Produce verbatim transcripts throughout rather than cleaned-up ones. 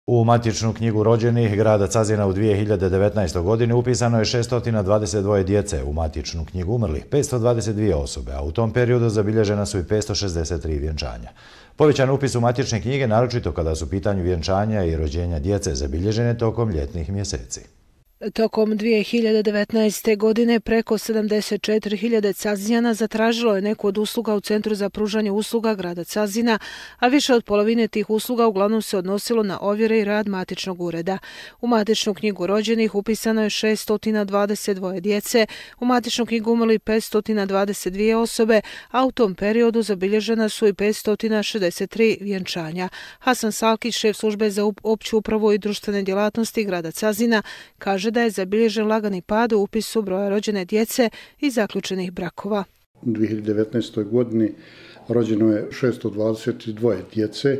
U matičnu knjigu rođenih grada Cazina u dvije hiljade devetnaestoj. godini upisano je šeststo dvadeset dvoje djece, u matičnu knjigu umrlih petsto dvadeset dvije osobe, a u tom periodu zabilježena su i petsto šezdeset tri vjenčanja. Povećan upis u matične knjige, naročito kada su u pitanju vjenčanja i rođenja djece, zabilježene tokom ljetnih mjeseci. Tokom dvije hiljade devetnaeste. godine preko sedamdeset četiri hiljade Cazijana zatražilo je neku od usluga u Centru za pružanje usluga grada Cazina, a više od polovine tih usluga uglavnom se odnosilo na ovjere i rad matičnog ureda. U matičnu knjigu rođenih upisano je šeststo dvadeset dvoje djece, u matičnu knjigu umrli petsto dvadeset dvije osobe, a u tom periodu zabilježena su i petsto šezdeset tri vjenčanja. Hasan Salkić, šef službe za opću upravu i društvene djelatnosti grada Cazina, kaže da je zabilježen lagani pad u upisu broja rođene djece i zaključenih brakova. U dvije hiljade devetnaestoj. godini rođeno je šeststo dvadeset dvoje djece,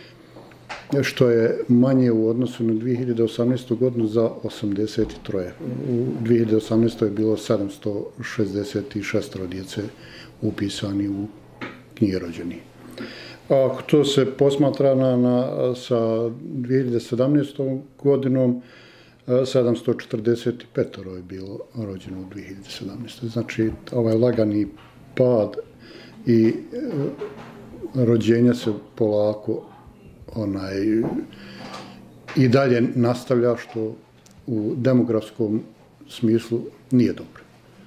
što je manje u odnosu na dvije hiljade osamnaestu. godinu za osamdeset tri. U dvije hiljade osamnaestoj. je bilo sedamsto šezdeset šest djece upisani u knjige rođenih. Ako to se posmatra na, na, sa dvije hiljade sedamnaestom. godinom, sedamsto četrdeset pet je bilo rođeno u dvije hiljade sedamnaestoj. Znači, ovaj lagani pad i rođenja se polako onaj, i dalje nastavlja, što u demografskom smislu nije dobro.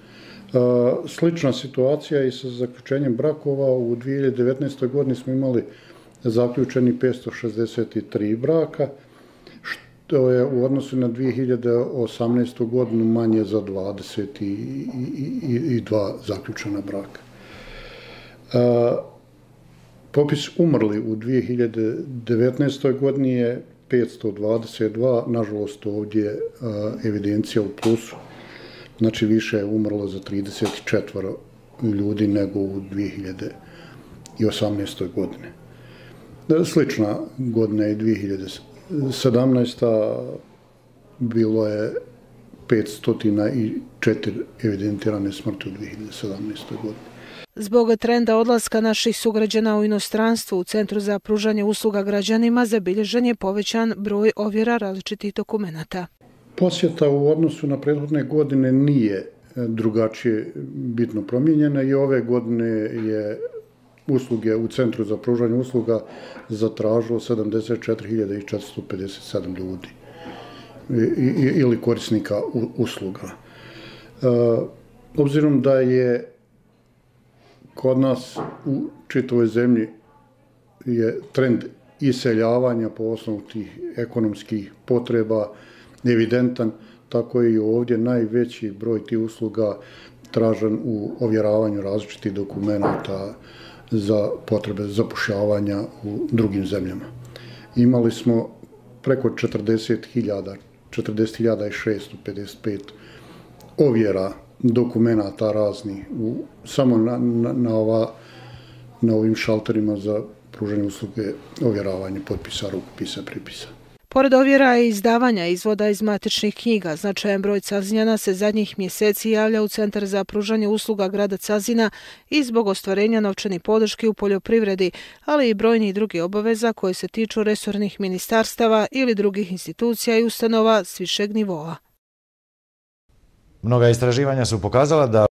Slična situacija i sa zaključenjem brakova. U dvije hiljade devetnaestoj. godini smo imali zaključeni petsto šezdeset tri braka, to je u odnosu na dvije hiljade osamnaestu. godinu manje za dvadeset dva zaključena braka. E, popis umrli u dvije hiljade devetnaestoj. godini je petsto dvadeset dva, nažalost ovdje e, evidencija u plusu, znači više je umrlo za trideset četiri ljudi nego u dvije hiljade osamnaestoj. godini. Slična godina je dvije hiljade sedamnaesta. bilo je petsto četiri evidentirane smrti u dvije hiljade sedamnaestoj. godini. Zbog trenda odlaska naših sugrađana u inostranstvu, u Centru za pružanje usluga građanima zabilježen je povećan broj ovjera različitih dokumenata. Posjeta u odnosu na prethodne godine nije drugačije bitno promijenjena i ove godine je usluge u Centru za pružanje usluga zatražilo sedamdeset četiri hiljade četiristo pedeset sedam ljudi ili korisnika usluga. Obzirom da je kod nas u čitavoj zemlji je trend iseljavanja po osnovu tih ekonomskih potreba evidentan, tako i ovdje najveći broj tih usluga tražen u ovjeravanju različitih dokumenata za potrebe zapošljavanja u drugim zemljama. Imali smo preko četrdeset hiljada, četrdeset hiljada šeststo pedeset pet ovjera dokumenata raznih u, samo na, na, na, ova, na ovim šalterima za pružanje usluge ovjeravanja potpisa, rukopisa, pripisa. Pored ovjera i izdavanja izvoda iz matičnih knjiga, značajan broj Cazijana se zadnjih mjeseci javlja u Centar za pružanje usluga grada Cazina i zbog ostvarenja novčanih podrški u poljoprivredi, ali i brojnih drugih obaveza koje se tiču resornih ministarstava ili drugih institucija i ustanova s višeg nivoa. Mnoga istraživanja su pokazala da